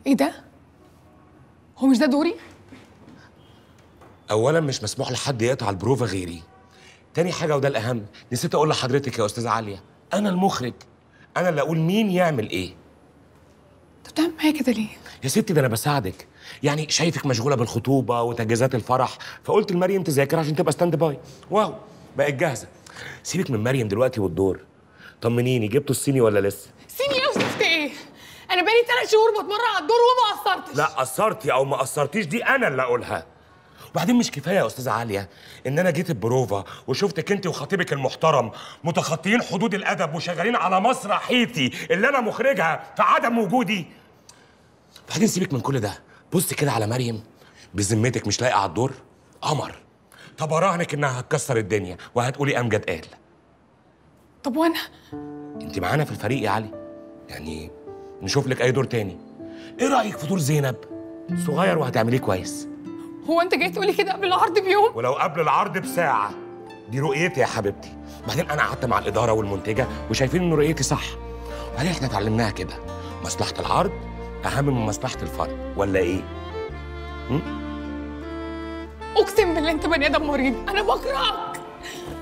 ايه ده؟ هو مش ده دوري؟ اولا مش مسموح لحد يقطع البروفا غيري. تاني حاجه وده الاهم، نسيت اقول لحضرتك يا استاذه عاليه، انا المخرج، انا اللي اقول مين يعمل ايه. انت بتعمل معايا كده ليه؟ يا ستي ده انا بساعدك، يعني شايفك مشغوله بالخطوبه وتجهيزات الفرح، فقلت لمريم تذاكر عشان تبقى ستاند باي. واو بقت جاهزه. سيبك من مريم دلوقتي والدور. طمنيني، جبتوا الصيني ولا لسه؟ سيني ايه وزفت ايه؟ انا بقالي 3 شهور بتمرن على الدور وما قصرتش. لا قصرتي او ما قصرتيش دي انا اللي اقولها. وبعدين مش كفايه يا استاذه عاليه ان انا جيت البروفا وشفتك انت وخطيبك المحترم متخطيين حدود الادب وشغالين على مسرحيتي اللي انا مخرجها في عدم وجودي. بعدين سيبك من كل ده، بص كده على مريم، بذمتك مش لايقه على الدور؟ قمر. طب اراهنك انها هتكسر الدنيا وهتقولي امجد قال. طب وانا؟ انت معانا في الفريق يا علي، يعني نشوف لك اي دور تاني. ايه رايك في دور زينب؟ صغير وهتعمليه كويس. هو انت جاي تقولي كده قبل العرض بيوم؟ ولو قبل العرض بساعة. دي رؤيتي يا حبيبتي. بعدين أنا قعدت مع الإدارة والمنتجة وشايفين إن رؤيتي صح. وبعدين إحنا اتعلمناها كده، مصلحة العرض أهم من مصلحة الفرد، ولا إيه؟ اقسم بالله انت بني ادم مريض، انا بكرهك.